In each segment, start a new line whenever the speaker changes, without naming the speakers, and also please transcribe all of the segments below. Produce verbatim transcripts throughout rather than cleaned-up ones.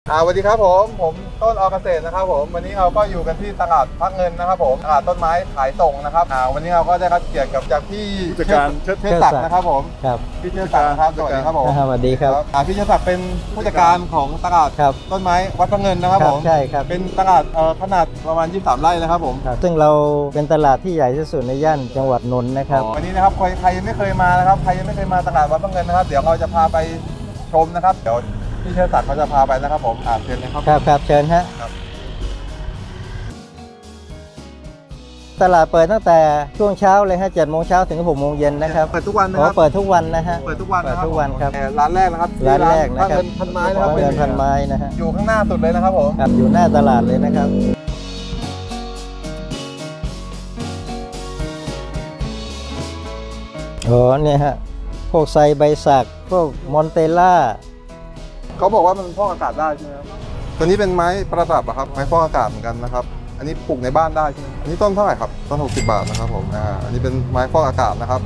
อ่าสวัสดีครับผมผมต้นอเกษตรนะครับผมวันนี้เราก็อยู่กันที่ตลาดพระเงินนะครับผมตลาดต้นไม้ขายส่งนะครับอ่าวันนี้เราก็ได้รับเกียรติกับจากพี่ผู้จัดการเชิดศักดิ์นะครับผม
ครับ
พี่เชิดศักดิ์ครับสวัสดีครับผม
สวัสดีครับ
อ่าพี่เชิดศักดิ์เป็นผู้จัดการของตลาดต้นไม้วัดพระเงินนะครับผม
ใช่ครับ
เป็นตลาดเอ่อขนาดประมาณยี่สิบสามไร่นะครับผม
ซึ่งเราเป็นตลาดที่ใหญ่ที่สุดในย่านจังหวัดนนท์นะครับ
วันนี้นะครับใครใครยังไม่เคยมานะครับใครยังไม่เคยมาตลาดวัดพระเงินนะครับเดี๋ยวเราจะพาไปชมนะครับเดี๋ยวพี่เชิดศักดิ์เขาจะพาไปนะครับผมอ่าเชิญเลยครับ
ครับครับเชิญฮะตลาดเปิดตั้งแต่ช่วงเช้าเลยฮะเจ็ดโมงเช้าถึงหกโมงเย็นนะครับ
เปิดทุกวันนะครับ
เปิดทุกวันนะฮะ
เปิดทุกวัน
เปิดทุกวันครับ
ร้านแรกนะครับ
ร้านแรกนะครับ
พันไม้นะครับ
เงินพันไม้นะฮะ
อยู่ข้างหน้าสุดเลยนะครับผม
ครับอยู่หน้าตลาดเลยนะครับโอ้เนี่ยฮะพวกไซใบสักพวกมอนเตล่า
เขาบอกว่ามันฟอกอากาศได้ใช่ไหมครับตัวนี้เป็นไม้ประดับอะครับไม้ฟอกอากาศเหมือนกันนะครับอันนี้ปลูกในบ้านได้ใช่ไหมอันนี้ต้นเท่าไหร่ครับต้นหกสิบบาทนะครับผมอ่าอันนี้เป็นไม้ฟอกอากาศนะครับ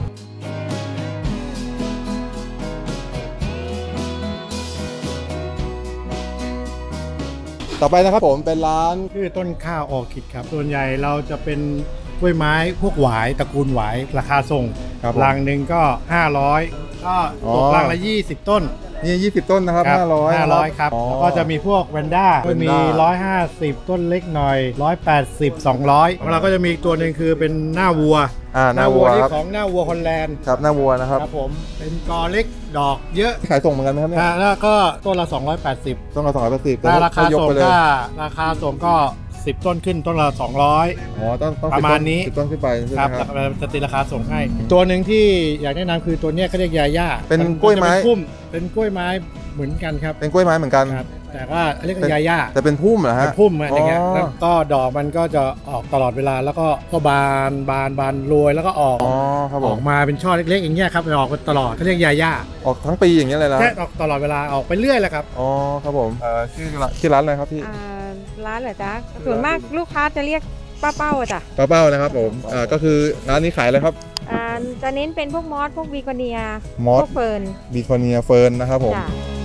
ต่อไปนะครับผมเป็นร้าน
ชื่อต้นข้าวออร์คิดครับส่วนใหญ่เราจะเป็นกล้วยไม้พวกหวายตระกูลหวายราคาส่งรังหนึ่งก็ห้าร้อยก็ตกรังละยี่สิบต้น
นี่ยี่สิบต้นนะครับห้าร้อย
ห้าร้อยครับแล้วก็จะมีพวกแวนด้าก็มีหนึ่งร้อยห้าสิบต้นเล็กหน่อยหนึ่งร้อยแปดสิบ สองร้อยเราก็จะมีตัวหนึ่งคือเป็นหน้าวัว
อ่าหน้าวัว
ที่ของหน้าวัวฮอลแลนด์
ครับหน้าวัวนะครับ
ครับผมเป็นกอเล็กดอกเยอะ
ขายส่งเหมือนกันไหมครับเนี่ย
แล้วก็ต้นละสองร้อยแปดสิบ
ต้นละสองร้อยแปดสิบ
ราคาส่งก็ราคาส่งก็สิบต้นขึ้นต้นละสองร้อย
อ๋อต้น
ประมาณนี้
สิบต้นขึ้นไป
ครับจะตีราคาส่งให้ตัวหนึ่งที่อยากแนะนำคือตัวนี้เขาเรียกยาย่า
เป็นกล้วยไม้
พุ่มเป็นกล้วยไม้เหมือนกันครับ
เป็นกล้วยไม้เหมือนกัน
แต่ว่าเรียกยาย่า
แต่เป็นพุ่มเหรอฮะ
พุ่มอะไรเงี้ยแล้วก็ดอกมันก็จะออกตลอดเวลาแล้วก็ก็บานบานบานรวยแล้วก็ออก
อ๋อครับผม
ออกมาเป็นช่อเล็กๆอย่างเงี้ยครับออกตลอดเขาเรียกยาย่า
ออกทั้งปีอย่างเงี้ยเลยนะ
แค่ออกตลอดเวลาออกไปเรื่อยแหละครับ
อ๋อครับผมเอ่อชื่อชื่อร้านอะไรครับพี่
ร้านเหรอจ๊ะส่วนมากลูกค้าจะเรียกป้าเป้าจ้ะ
ป้าเป้านะครับผมอ่าก็คือร้านนี้ขายอะไรครับ
อ่าจะเน้นเป็นพวกมอสพวกบีโกเนีย
มอส
พวกเฟิร์น
บีโกเนียเฟิร์นนะครับผม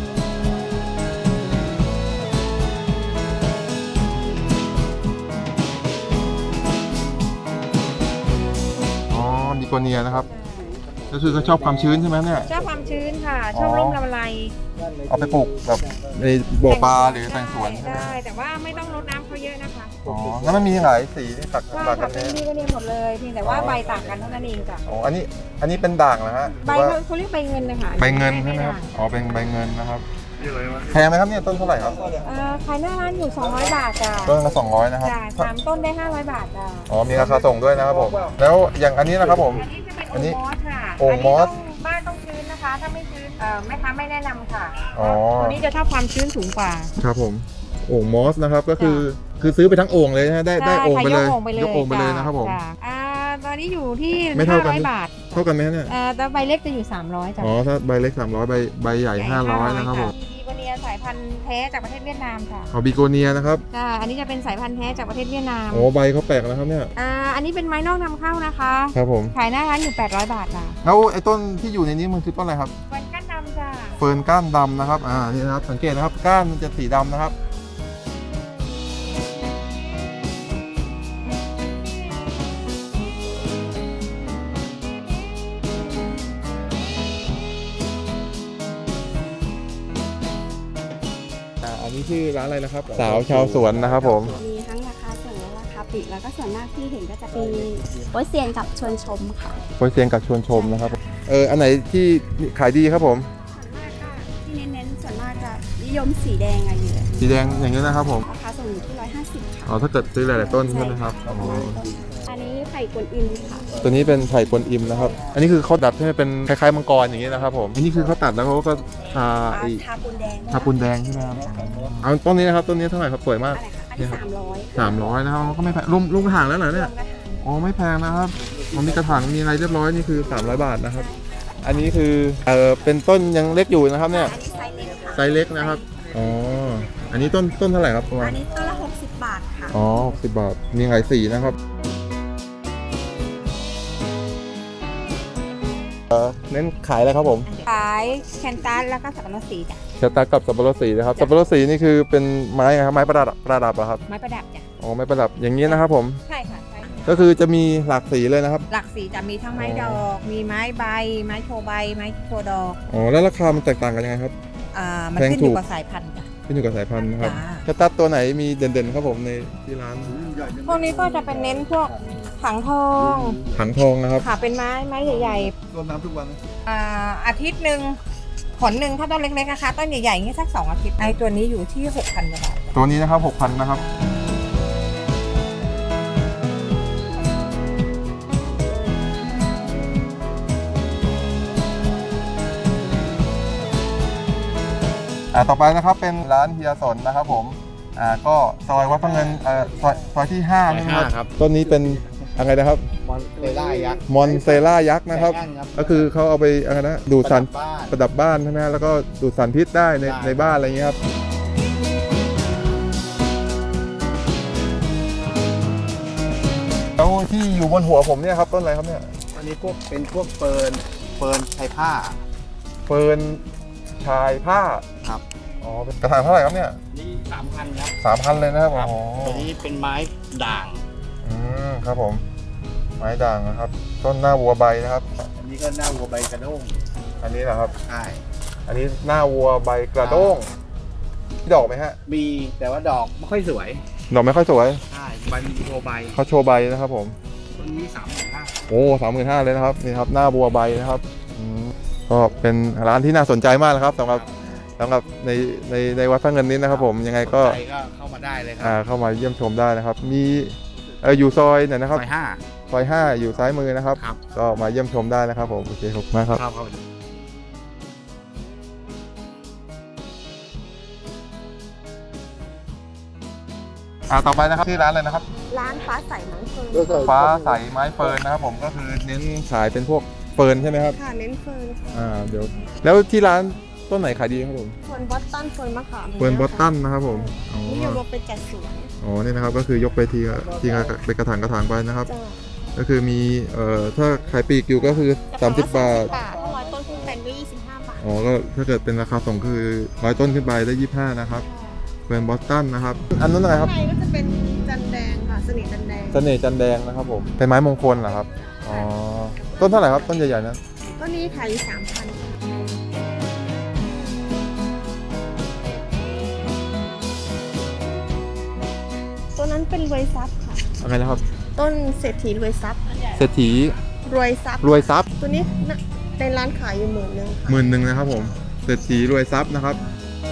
อ๋อบีโกเนียนะครับก็คือเขาชอบความชื้นใช่ไหมเนี่ย
ชอบความชื้นค่ะชอบร่มลำไร
เอาไปปลูกแบบในบ่อปลาหรือแต่งสวน
ได้แต่ว่าไม่ต้องรดน้ำเขาเยอะนะคะ
อ๋อแล้วมันมีหลายสีที่ตัด
ต่างกันเป็นบีโกเนียหมดเลยเพียงแต่ว่าใบต่างกันเท่านั้นเองจ้ะ
อ๋ออันนี้อันนี้เป็นด่างนะฮะ
ใบเขาเรียกใบเงินนะคะ
ใบเงินใช่ไหมครับอ๋อเป็นใบเงินนะครับแพงไหมครับเนี่ยต้นเท่าไหร่ครับ
ขายหน้าร้านอยู่สองร้อยบาทจ้ะ
ต้นละสองร้อยนะครับ
สามต้นได้ห้าร้อยบาทจ้ะ
อ๋อมีราคาส่งด้วยนะครับผมแล้วอย่างอันนี้นะครับผม
อันนี้จะเป็นโอ่งมอสค่ะโอ่งมอสบ้านต้องชื้นนะคะถ้าไม่ชื้นเอ่อแม่ค้าไม่แนะนำค่ะอ๋อตัวนี้จะชอบความชื้นสูงกว่า
ครับผมโอ่งมอสนะครับก็คือคือซื้อไปทั้งโอ่งเลยนะได้ได้โอ่งไปเลยยกโอ่งไปเลยนะครับผม
อ่าตอนนี้อยู่ที่
ไม่เท่ากัน
บาท
เท่ากันไหมเนี่ย
อ่าแต่ใบเล็กจะอยู่สามร้อยจ้ะ
อ๋อถ้าใบเล็กสามร้อยใบใบใหญ่ห้าร้อยนะครับผม
บีโกเนียสายพันธุ์แท้จากประเทศเวียดนามค่ะ
อ๋อบีโกเนียนะครับ
อ่าอันนี้จะเป็นสายพันธุ์แท้จากประเทศเวียดนาม
โอ้ใบเขาแปลกนะครับเนี่ย
อ่าอันนี้เป็นไม้นอกนำเข้านะคะ
ครับผม
ขายหน้าร้านอยู่แปดร้อยบาทค่ะ
แล้วไอ้ต้นที่อยู่ในนี้มันคือต้นอะไรครับ
เฟิร์นก้านดำจ้ะ
เฟิร์นก้านดำนะครับอ่านี่นะครับสังเกตนะครับก้านมันจะสีดำนะครับอันนี้ชื่อร้านอะไรนะครับสาวชาวสวนนะครับผม
มีทั้งราคาส่งและราคาปลีกแล้วก็ส่วนมากที่เห็นก็จะเป็นโป๊ยเซียนกับชวนชมค่ะ
โป๊ยเซียนกับชวนชมนะครับเอออันไหนที่ขายดีครับผม
ส่วนมากก็ที่เน้นๆส่วนมากจะนิยมสีแดงอะไรอยู่เลย
สีแดงอย่างนี้นะครับผม
ราคาส่งอยู่ที่ร้อยห้าสิบค่ะ
อ๋อถ้าเกิดซื้อหลายๆต้นใช่ไหมครับ
อันนี้ไผ่กวนอิมค่ะ
ตัวนี้เป็นไผ่กวนอิมนะครับอันนี้คือเขาดัดให้เป็นคล้ายๆมังกรอย่างนี้นะครับผมอันนี้คือเขาตัดแล้วเขาก็ทา
ทาปูนแดง
ทาปูนแดงใช่ไหมครับเอาต้นนี้นะครับต้นนี้เท่าไหร่ครับสวยมาก
อันนี้สามร้อย
สามร้อยนะครับก็ไม่แพงลุมลุมกระถางแล้วเหรอเนี่ยอ๋อไม่แพงนะครับมันมีกระถางมีอะไรเรียบร้อยนี่คือสามร้อยบาทนะครับอันนี้คือเออเป็นต้นยังเล็กอยู่นะครับเนี่ยไซส์เล็กนะครับอ๋ออันนี้ต้นต้นเท่าไหร่ครับ
อันนี้ต้นละหกสิบบาทค่ะ
อ๋อหกสิบบาทมีหลายสีนะครับเออเน้นขายอะไรครับผม
ขายแคนตัสแล้วก็สับปะรดสีจ้ะ
แคคตัสกับสับปะรดสีนะครับสับปะรดสีนี่คือเป็นไม้ครับไม้ประดับประดับเหรอครับ
ไม้ประดับจ้ะ
อ๋อไม้ประดับอย่างนี้นะครับผม
ใช่ค่ะใช่
ก็คือจะมีหลากสีเลยนะครับ
หลักสีจะมีทั้งไม้ดอก มีไม้ใบ ไม้โชว์ใบ ไม้โชว์ดอก
อ๋อแล้วราคามันแตกต่างกันยังไงครับ
อ่ามัน
แพง
ขึ้นอ
ถู
ยู่
ก
กับสายพันธุ์จ้ะ
ขึ้นอยู่กับสายพันธุ์นะครับ
จ้า
แคคตัสตัวไหนมีเด่นๆครับผมในที่ร้าน
พวกนี้ก็จะเป็นเน้นพวกถังทอง
ถังทองนะครับ
ค่ะเป็นไม้ไม้ใหญ่
รดน้ำทุกวัน
ๆอ่าอาทิตย์หนึ่งผลหนึ่งถ้าต้นเล็กๆนะคะต้นใหญ่ๆนี่สักสองอาทิตย์ไอตัวนี้อยู่ที่ หกพัน บาท
ตัวนี้นะครับหกพันนะครับอ่าต่อไปนะครับเป็นร้านเฮียสนนะครับผมอ่าก็ซอยวัดพระเงินเอ่อซอยซอยที่ห้านะครับต้นนี้เป็นอะไรนะครับ
มอนเตล่ายักษ์
มอนเซล่ายักษ์นะครับ ก็คือเขาเอาไปอะไรนะดูดสารประดับบ้านใช่ไหมแล้วก็ดูดสารพิษได้ในในบ้านอะไรอย่างเงี้ยครับแล้วที่อยู่บนหัวผมเนี่ยครับต้นอะไรครับเนี่ย
อันนี้พวกเป็นพวกเฟิร์นเฟิร์นไทยผ้า
เฟิร์นชายผ้า
ครับ
อ๋อเป็นกระถางเท่าไหร่ครับเนี่ย
นี่สามพันครับ
สามพันเลยนะครับอ๋อ
ตัวนี้เป็นไม้ด่าง
อืมครับผมไม้ด่างนะครับ ต้นหน้าวัวใบนะครับ
อันนี้ก็หน้าวัวใบกระด้ง
อันนี้นะครับ
ใช่
อันนี้หน้าวัวใบกระด้งมีดอกไหมฮะ
มีแต่ว่าดอกไม่ค่อยสวย
ดอกไม่ค่อยสวย
ใช่ใบมีโชว์ใบ
เขาโชว์ใบนะครับผม
ต้นนี้สามพันห้า
โอ้สามหมื่นห้าเลยนะครับนี่ครับหน้าบัวใบนะครับอืมก็เป็นร้านที่น่าสนใจมากนะครับสำหรับสำหรับในในในวัดพระเงินนี้นะครับผมยังไงก็
ใจก็เข้ามาได้เลยค
อ่า
รับ
เข้ามาเยี่ยมชมได้นะครับ มีเอออยู่ซอยไหนนะครับ
ซอยห้า
ซอยห้าอยู่ซ้ายมือนะครับ
ครับ
ก็มาเยี่ยมชมได้นะครับผมโอเคขอบคุณมากครับ
ครับครับ
อ่าต่อไปนะครับที่ร้านเลยนะครับ
ร้านฟ้าใสมังเฟิร์น
ฟ้าใสไม้เฟิร์นนะครับผมก็คือเน้นขายเป็นพวกเฟิร์นใช่ไหมครับ
ค่ะเน้นเฟิร์นค่ะ
อ่าเดี๋ยวแล้วที่ร้านต้นไหนขายดีครับผม
เฟิร์นบอสตันเฟิร์นมะขาม
เฟิร์นบอสตันนะครับผมอ๋อ
นิยมเป็นจัดสวน
อ๋อนี่นะครับก็คือยกไปทีละทีละเป็นกระถางกระถางไปนะครับ
จ้า
ก็คือมีเอ่อถ้าขายปลีกอยู่ก็คือสามสิบบาท
ถ้าร้อยต้นขึ้นเป็นก็ยี่สิบห้าบาท
อ๋อก็ถ้าเกิดเป็นราคาส่งคือร้อยต้นขึ้นไปได้ยี่สิบห้านะครับเฟิร์นบอสตันนะครับอันนั้นอะไรครับ
ข้างในก็จะเป็นจันแดงค่ะสนิทจันแดง
เสน่ห์จันแดงนะครับผมเป็นไม้มงคลเหรอครับอ๋อต้นเท่าไหร่ครับต้นใหญ่ๆนะ
ก็นี้ขายอยู่สามพันตัวนั้นเป็นรวยทรัพย์ค่ะ
อะไรนะครับ
ต้นเศรษฐีรวยทรัพย์
เศรษฐี
รวยทรัพย์
รวยทรัพย์
ตัวนี้น่ะในร้านขายอยู่หมื่นหนึ่งค่ะ
หมื่นหนึ่งนะครับผมเศรษฐีรวยทรัพย์นะครับ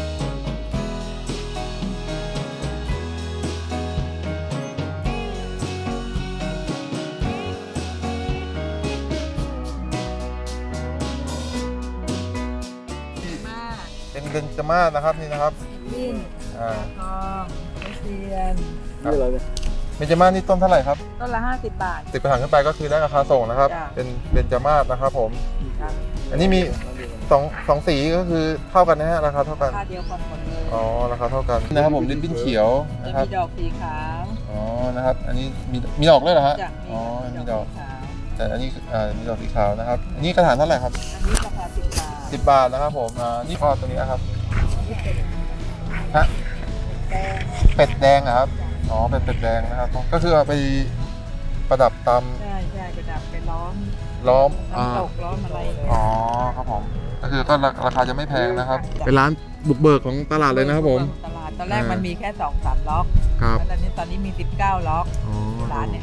เป็นเบญจมาศนะครับนี่นะครับ
ยิ่ง
อ่า
ทองเซียน
ครับเบญจมาศนี่ต้นเท่าไหร่ครับ
ต้นละห้าสิบบาท
ติดกระถางขึ้นไปก็คือได้ราคาส่งนะครับ
จ้ะ
เป็นเบญจมาศนะครับผม
ค่ะ
อันนี้มีสองสองสีก็คือเท่ากันนะฮะราคาเท่ากัน
ค่าเดียวกันหมดเลย
อ๋อราคาเท่ากันนะครับผมริบบิ้นเขียว
จะ
นะครับ
มีดอกสีขาว
อ๋อนะครับ อันนี้มีมีดอกด้วยเหรอฮะ
จะ
อ๋อมีดอก
สีขาว
แต่อันนี้อ่ามีดอกสีขาวนะครับ อันนี้กระถางเท่าไหร่ครับ
อันนี้ราคาสิบบาท
สิบบาทนะครับผมอ่านี่ก็ตัวนี้นะครับฮะ
แดง
เป็ดแดงเหรอครับอ๋อเป็นเป็ดแดงนะครับก็คือเอาไปประดับตาม
ใช่ใช่กระดับไปล้อม
ล้อมอ่า
น้ำตกล้อมอะไรเลย
อ๋อครับผมก็คือก็ราราคาจะไม่แพงนะครับเป็นร้านบุกเบิกของตลาดเลยนะครับผม
ตลาดตอนแรก
อ่ามั
มันมีแค่สองสามล็อก
ครับ
แล้วตอนนี้ตอนนี้มีสิบเก้าล็อก
อ๋อ
ร้านเนี่ย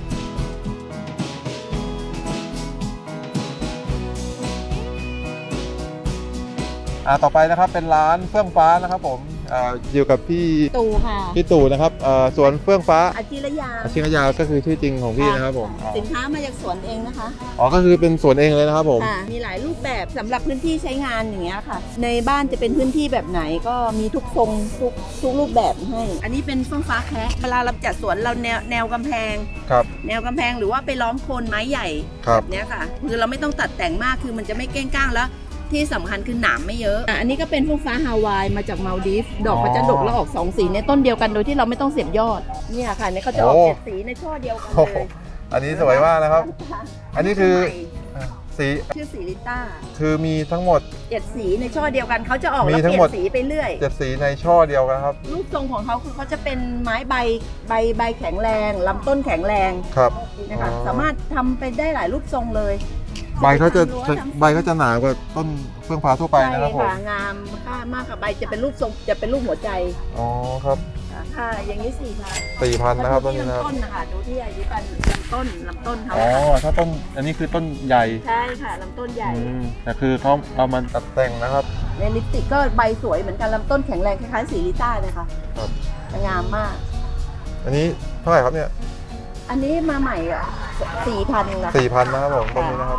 อ่าต่อไปนะครับเป็นร้านเฟื่องฟ้านะครับผมอ่าอยู่กับพี่
ตู่ค่ะ
พี่ตู่นะครับอ่าสวนเฟื่องฟ้า
อาจิรยา
อาชิงยาก็คือชื่อจริงของพี่นะครับผมอ๋อ
สินค้ามาจากสวนเองนะคะ
อ๋อก็คือเป็นสวนเองเลยนะครับผม
ค่ะมีหลายรูปแบบสำหรับพื้นที่ใช้งานอย่างเงี้ยค่ะ ในบ้านจะเป็นพื้นที่แบบไหนก็มีทุกทรงทุกทุกรูปแบบให้ อันนี้เป็นเฟื่องฟ้าแคะเวลาเราจัดสวนเราแนวแนวกำแพง
ครับ
แนวกำแพงหรือว่าไปล้อมโคนไม้ใหญ่
ครับ
แบบเนี้ยค่ะคือเราไม่ต้องตัดแต่งมากคือมันจะไม่เก้งก้างแล้วที่สำคัญคือหนามไม่เยอะอ่ะอันนี้ก็เป็นเฟื่องฟ้าฮาวายมาจากมาลดีฟดอกมันจะดกแล้วออกสองสีในต้นเดียวกันโดยที่เราไม่ต้องเสียบยอดเนี่ยค่ะเนี่ยเขาจะออกเจ็ดสีในช่อเดียวกัน
โอ้
เล
โห
ย
อันนี้สวยมากนะครับ อันนี้คือ
ใหม่
สี
ชื่อสีลิต้า
คือมีทั้งหมด
เจ็ดสีในช่อเดียวกันเขาจะออก
มี
แล้ว
ทั้
เป
ง
ลี่
หม
ย
ด
นสีไปเรื่อย
เจ็ดสีในช่อเดียวกันครับ
รูปทรงของเขาคือเขาจะเป็นไม้ใบใบใบแข็งแรงลำต้นแข็งแรง
ครับ
นะคะสามารถทำไปได้หลายรูปทรงเลย
ใบเขาจะ
ทำรั้วทำ
ใบเขาจะหนากว่าต้นเฟื่องฟ้าทั่วไปนะครับผม
ใช่ค่ะงามค่ามากค่ะใบจะเป็นรูปทรงจะเป็นรูปหัวใจ
อ๋อครับ
ค่ะอย่างนี้สี่พัน
สี่พันนะครับต้น
ที่
นี้นะครับ
ลำต้นนะคะดูที่อายุกันลำต้นลำต้นเขา
อ๋อถ้าต้นอันนี้คือต้นใหญ่
ใช่ค่ะลำต้นใหญ่
อืมแต่คือเขาเอามันตัดแต่งนะครับ
ในลิปสติกก็ใบสวยเหมือนกันลำต้นแข็งแรงคล้ายๆสีลิต้าเลยค่ะ
ครับ
งามมาก
อันนี้เท่าไหร่ครับเนี่ย
อันนี้มาใหม่อ่ะสี่พันนะ
สี่พันนะครับผมต้นนี้นะครับ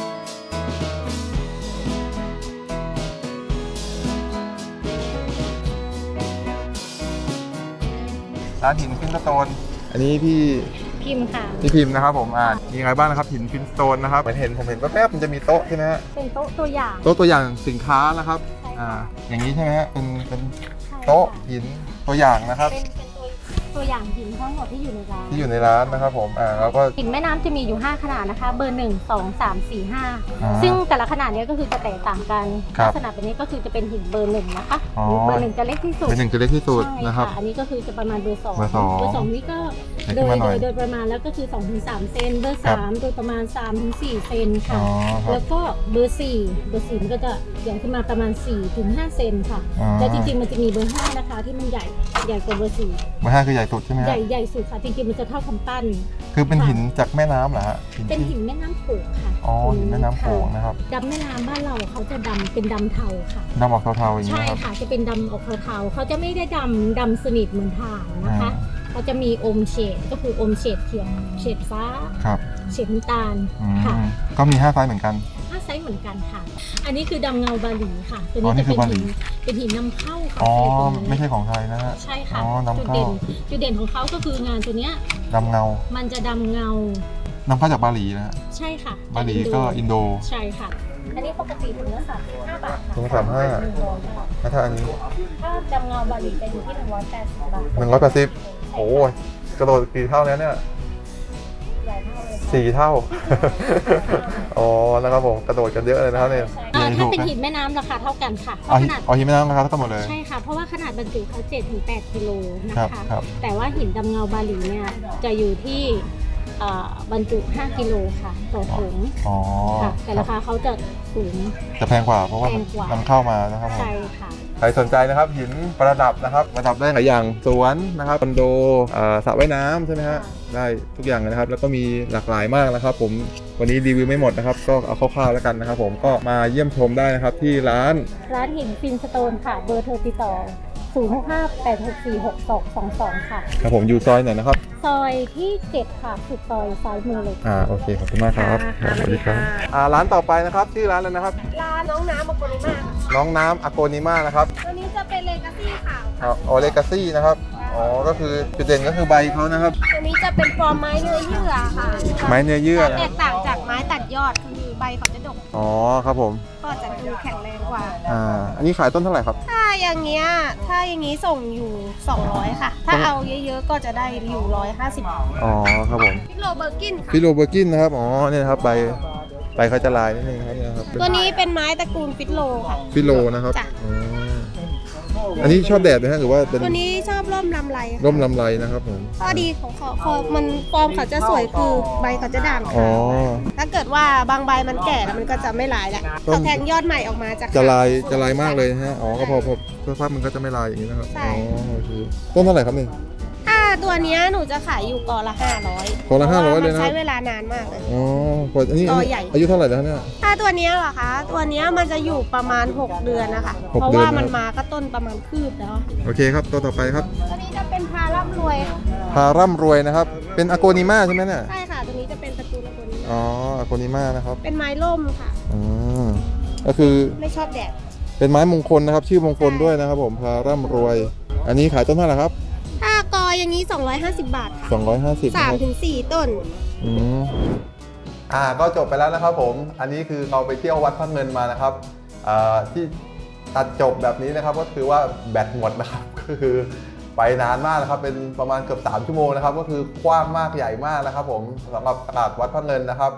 ร้านหินฟินสโตนอันนี้พี่
พิมพ์ค่ะ
พี่พิมพ์นะครับผมอ่ามีอะไรบ้างนะครับหินฟินสโตนนะครับเหมือนเห็นผมเห็นแป๊บๆมันจะมีโต๊ะใช่ไหมฮะ
เป็นโต๊ะตัวอย่าง
โต๊ะตัวอย่างสินค้านะครับ
ใช่ค่ะ
อ่าอย่างนี้ใช่ไหมฮะเป็นเป็น
ใช่ค่ะ
โต๊ะหินตัวอย่างนะครับ
เป็นเป็นตัวตัวอย่างหินทั้งหมดที่อยู่ในร้าน
ที่อยู่ในร้านนะครับผมอ่าแล้วก็
หินแม่น้ำจะมีอยู่ ห้า ขนาดนะคะ เบอร์ หนึ่ง สอง สาม สี่ ห้า
อ่า
ซึ่งแต่ละขนาดเนี้ยก็คือจะแตกต่างกัน
ครับ
ลักษณะแบบนี้ก็คือจะเป็นหินเบอร์หนึ่งนะคะ
อ๋อ
เบอร์หนึ่งจะเล็กที่สุด
เป็นหนึ่งคือเล็กที่สุด
ใช่
นะครับ
อันนี้ก็คือจะประมาณเบอร์สอง
เบอร์สอง
เบอร์สองนี่ก็
เล็ก
โด
ขึ้น
ย
มาหน่
โด
อย
ยโดยประมาณแล้วก็คือ สองถึงสาม เซน เบอร์
ครับ
สามโดยประมาณ สามถึงสี่ เซนค่ะ
อ๋อครับ
แล้วก็เบอร์สี่เบอร์สี่มันก็จะใหญ่ขึ้นมาประมาณ สี่ถึงห้า เซนค่ะ
อ๋อ
แต่จริงๆมันจะมีเบอร์ห้านะคะที่มันใหญ่ใหญ่กว่าเบอร์สี่
เบอร์ห้าคือใหญ่สุดใช่ไหม
ให
ฮะ
ญ่ใหญ่สุดค่ะจริงๆมันจะเท่าคำปั้น
คือเป็นหินจากแม่น้ำเหรอฮะหิน
เป็น
ที่
หินแม่น้ำโขงค่ะ
อ๋อหินแม่น้ำโขงนะครับ
ดำแม่น้ำบ้านเราเขาจะดำเป็นดำเทาค่ะ
ดำออกเทาๆอย่างนี้
ใช่
นะครับ
ค่ะจะเป็นดำออกเทาๆเขาจะไม่ได้ดำดำสนิทเหมือนถ่านนะคะ
อ่า
เขาจะมีอมเฉดก็คืออมเฉดเขียวเฉดฟ้า
ครับ
เฉดน้ำตาล
อืม
ค่ะ
ก็มีห้าไซส์เหมือนกัน
ห้าไซส์เหมือนกันค่ะ อันนี้คือดำเงาบาหลีค่ะตัว
อ๋อ
นี้
นี่
จะ
คือ
เป็น
บาหลี
หินเป็นหินนำเข้าค่ะ
อ๋อ
ไอ้ตัวนี้
ไม่ใช่ของไทยนะฮะ
ใช่ค่ะ
อ๋อนำ
จุด
เข้า
เด่นจุดเด่นของเขาก็คืองานตัวเนี้ย
ดำเงา
มันจะดำเงา
นำเข้าจากบาหลีนะฮะ
ใช่ค่ะ
บาหลีก็อินโด
ใช่ค่ะ อันนี้ปกติถุงละสามสิบห้าบาทค่ะ
ถุงละสามสิบห้า แล้วถ้าอันนี้
ถ้าดำเงาบาหลีจะอยู่ที่หนึ่งร้อยแปดสิบบาท
หนึ่งร้อยแปดสิบโอ้ยกระโดดกี่เท่าแล้วเนี่ย
ใหญ่เท่าเลยค่ะ
สี่เท่า อ๋อนะครับผมกระโดดกันเยอะเลยนะครับเนี่ย
อ่า
ใหญ่
ถ้า
ถูก
เป็น
นะ
หินแม่น้ำราคาเท่ากันค่ะเพ
อ๋อ
ราะข
หิน
นาด
อ๋อหินแม่น้ำนะครับทั้งหมดเลย
ใช่ค่ะ เพราะว่าขนาดบรรจุเขาเจ็ดถึงแปดกิโลนะ
ครั
คะ
บครับ
แต่ว่าหินดำเงาบาหลีเนี่ยจะอยู่ที่เอ่อบรรจุห้ากิโลค่ะต่อถุง
อ๋อ
ค่ะ แต่ราคาเขาจะสูง
จะแพงกว่าเพราะว่า
แพงกว่า
นำเข้ามานะครับผม
ใช่ค่ะ
ใครสนใจนะครับหินประดับนะครับประดับได้หลายอย่างสวนนะครับคอนโดเอ่อสระว่ายน้ำใช่ไหมฮะได้ทุกอย่างเลยนะครับ แล้วก็มีหลากหลายมากนะครับ ผมวันนี้รีวิวไม่หมดนะครับ ก็เอาคร่าวๆแล้วกันนะครับ ผมก็มาเยี่ยมชมได้นะครับที่ร้าน
ร้านหินฟินสโตนค่ะ เบอร์โทรติดต่อ ศูนย์ หก ห้า แปด หก สี่ หก สอง สอง สอง ค่ะ
ครับผมอยู่ซอยไหนนะครับ
ซอยที่เจ็ดค่ะสุดซอยซ้ายมือเลยค่ะ
อ่าโอเคขอบคุณมากครับ
ค่ะ
สวัสดีครับอ่าร้านต่อไปนะครับชื่อร้านอะไรนะครับ
ร้านน้องน้ำมาโกรุมา
น้องน้ำอโกนิมานะครับ
ตัวนี้จะเป็นเลกาซี่ขาว
ออเลกาซี่นะครับอ๋อก็คือจุดเด่นก็คือใบเขานะครับ
ตัวนี้จะเป็นฟอร์มไม้เนื้อเยื่อค่ะ
ไม้เนื้อเยื่อนะ
แต
ครับ
กต่างจากไม้ตัดยอดคือใบเขาจะดก
อ๋อครับผม
ก็จะดูแข็งแรงกว่า
อ่าอันนี้ขายต้นเท่าไหร่ครับ
ถ้าอย่างเงี้ย ถ้าอย่างงี้ส่งอยู่ สองร้อย ค่ะ ถ้าเอาเยอะๆ ก็จะได้อยู่ หนึ่งร้อยห้าสิบ
อ๋อครับผม
พิโลเบอร์กินค่ะ
ฟิโลเบอร์กินนะครับ อ๋อเนี่ยนะครับใบใบเขาจะลายนิดนึงนะครับเนี่ยครับ
ตัวนี้เป็นไม้ตระกูลฟิโลค่ะ
ฟิโลนะครับ
จ้ะ
อ๋ออันนี้ชอบแดดไหมฮะหรือว่าเป็น
ตัวนี้ชอบร่มลำไรค่ะ
ร่มลำไรนะครับผม
ข้อดีของเขาพอมันฟอร์มเขาจะสวยคือใบเขาจะด่าง
อ๋อ
ค่ะถ้าเกิดว่าบางใบมันแก่แล้วมันก็จะไม่ลายแล้ว
ต้น
เขาแทงยอดใหม่ออกมาจาก
จะลายจะลายมากเลยนะฮะอ๋อก็พอพอสักพักมันก็จะไม่ลายอย่างนี้นะครับ
ใช่
อ๋อโอเคต้นเท่าไหร่ครับนี่
ถ้าตัวเนี้ยหนูจะขายอยู่กอละห้าร้อย
กอละห้าร้อยเลยนะ
ใช้เวลานานมากเลย
อ๋อพออันนี้
กอใหญ่
อายุเท่าไหร่แล้วเนี่ย
ถ้าตัวเนี้ยเหรอคะ ตัวเนี้ยมันจะอยู่ประมาณ หก เดือนนะคะ
หก
เพราะ
เดือน
ว่า
นะครับ
มันมาก็ต้นประมาณคืบแล้ว
โอเคครับตัวต่อไปครับ
ตัวนี้จะเป็นพาร่ำรวยค่ะ
พาร่ำรวยนะครับ เป็นอโกนิมาใช่ไหมเนี่ย
ใช่ค่ะ ตัวนี้จะเป็นตระกูลตัวนี้
อ๋ออโกนิมานะครับ
เป็นไม้ร่มค่ะ
อืมก็คือ
ไม่ชอบแดด
เป็นไม้มงคลนะครับ ชื่อมงคลด้วยนะครับ ผมพาร่ำรวย อันนี้ขายต้นเท่าไหร่ครับ
ถ้ากออย่างนี้ สองร้อยห้าสิบ บาทค่ะ
สองร้อยห้าสิบ
สามถึงสี่ต้น
อืมอ่าก็จบไปแล้วนะครับผม อันนี้คือเราไปเที่ยววัดพระเงินมานะครับอ่าที่ตัดจบแบบนี้นะครับก็คือว่าแบตหมดนะครับ ก็คือไปนานมากนะครับ เป็นประมาณเกือบสามชั่วโมงนะครับ ก็คือกว้างมากใหญ่มากนะครับ ผมสำหรับตลาดวัดพระเงินนะครับ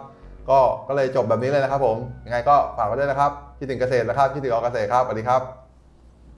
ก็ก็เลยจบแบบนี้เลยนะครับผมยังไงก็ฝากไว้ด้วยนะครับคิดถึงเกษตรนะครับคิดถึงออกเกษตรครับสวัสดีครับ